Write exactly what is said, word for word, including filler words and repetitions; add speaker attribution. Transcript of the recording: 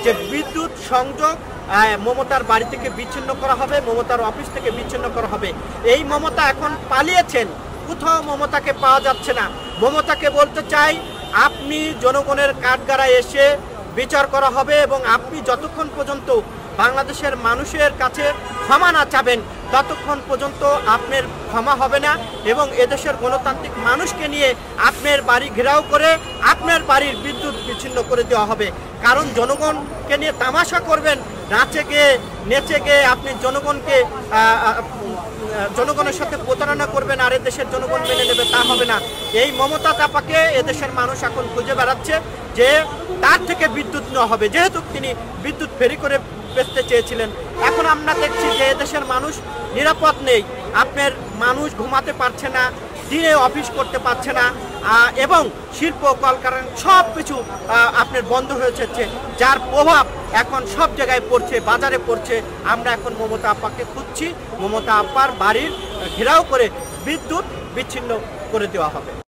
Speaker 1: যে বিদ্যুৎ সংযোগ মমতার বাড়ি থেকে বিচ্ছিন্ন করা হবে, মমতার অফিস থেকে বিচ্ছিন্ন করা হবে। এই মমতা এখন পালিয়েছেন, কোথাও মমতাকে পাওয়া যাচ্ছে না। মমতাকে বলতে চাই, আপনি জনগণের কাঠগড়ায় এসে বিচার করা হবে এবং আপনি যতক্ষণ পর্যন্ত বাংলাদেশের মানুষের কাছে ক্ষমা না চাবেন ততক্ষণ পর্যন্ত আপনার ক্ষমা হবে না এবং এদেশের গণতান্ত্রিক মানুষকে নিয়ে আপনার বাড়ি ঘেরাও করে আপনার বাড়ির বিদ্যুৎ বিচ্ছিন্ন করে দেওয়া হবে। কারণ জনগণকে নিয়ে তামাশা করবেন, নাচে গিয়ে নেচে গিয়ে আপনি জনগণকে জনগণের সাথে প্রতারণা করবেন আর এদেশের জনগণ মেনে নেবে, তা হবে না। এই মমতা চাপাকে এদেশের মানুষ এখন খুঁজে বেড়াচ্ছে যে তার থেকে বিদ্যুৎ নেওয়া হবে, যেহেতু তিনি বিদ্যুৎ ফেরি করে বেচতে চেয়েছিলেন। এখন আমরা দেখছি যে এদেশের মানুষ নিরাপদ নেই, আপনার মানুষ ঘুমাতে পারছে না, দিনে অফিস করতে পারছে না এবং শিল্প কলকারখানা সব কিছু আপনার বন্ধ হয়ে যাচ্ছে, যার প্রভাব এখন সব জায়গায় পড়ছে, বাজারে পড়ছে। আমরা এখন মমতা আপ্পাকে খুঁজছি, মমতা আপ্পার বাড়ির ঘেরাও করে বিদ্যুৎ বিচ্ছিন্ন করে দেওয়া হবে।